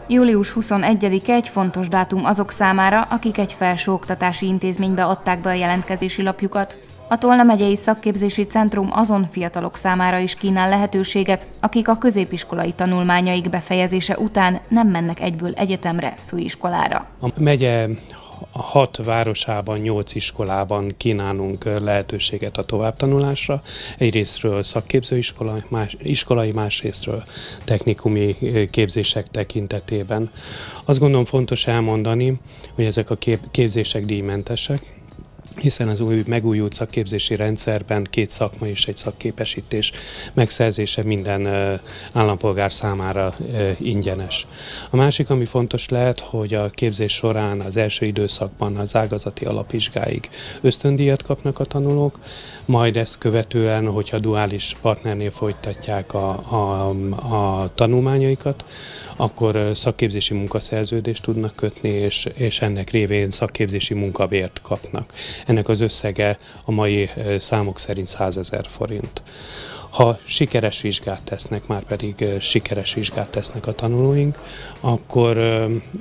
Július 21-e egy fontos dátum azok számára, akik egy felsőoktatási intézménybe adták be a jelentkezési lapjukat. A Tolna megyei szakképzési centrum azon fiatalok számára is kínál lehetőséget, akik a középiskolai tanulmányaik befejezése után nem mennek egyből egyetemre, főiskolára. A megye 6 városában, 8 iskolában kínálunk lehetőséget a továbbtanulásra. Egyrésztről szakképzőiskolai, másrésztről technikumi képzések tekintetében. Azt gondolom fontos elmondani, hogy ezek a képzések díjmentesek, hiszen az új megújult szakképzési rendszerben 2 szakma és 1 szakképesítés megszerzése minden állampolgár számára ingyenes. A másik, ami fontos lehet, hogy a képzés során az első időszakban az ágazati alapvizsgáig ösztöndíjat kapnak a tanulók, majd ezt követően, hogyha duális partnernél folytatják a tanulmányaikat, akkor szakképzési munkaszerződést tudnak kötni, és ennek révén szakképzési munkabért kapnak. Ennek az összege a mai számok szerint 100 000 forint. Ha sikeres vizsgát tesznek, már pedig sikeres vizsgát tesznek a tanulóink, akkor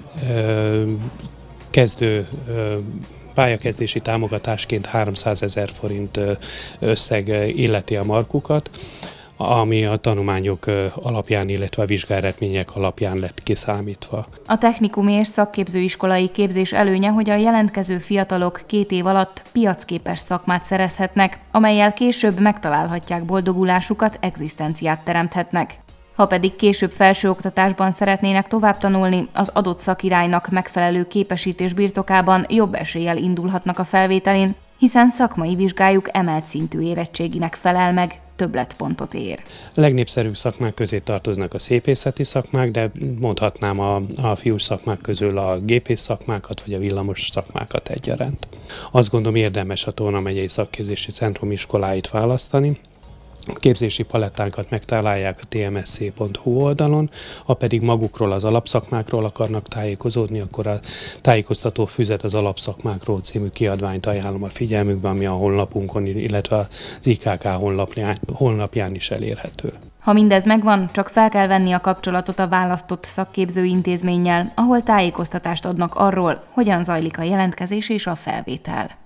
pályakezdési támogatásként 300 000 forint összeg illeti a markukat, ami a tanulmányok alapján, illetve a vizsgaeredmények alapján lett kiszámítva. A technikumi és szakképzőiskolai képzés előnye, hogy a jelentkező fiatalok 2 év alatt piacképes szakmát szerezhetnek, amellyel később megtalálhatják boldogulásukat, egzisztenciát teremthetnek. Ha pedig később felsőoktatásban szeretnének tovább tanulni, az adott szakiránynak megfelelő képesítés birtokában jobb eséllyel indulhatnak a felvételin, hiszen szakmai vizsgájuk emelt szintű érettséginek felel meg, többletpontot ér. A legnépszerűbb szakmák közé tartoznak a szépészeti szakmák, de mondhatnám a fiús szakmák közül a gépész szakmákat vagy a villamos szakmákat egyaránt. Azt gondolom, érdemes a Tolna megyei szakképzési centrum iskoláit választani. A képzési palettánkat megtalálják a tmsc.hu oldalon, ha pedig magukról az alapszakmákról akarnak tájékozódni, akkor a tájékoztató füzet az alapszakmákról című kiadványt ajánlom a figyelmükbe, ami a honlapunkon, illetve az IKK honlapján is elérhető. Ha mindez megvan, csak fel kell venni a kapcsolatot a választott szakképző intézménnyel, ahol tájékoztatást adnak arról, hogyan zajlik a jelentkezés és a felvétel.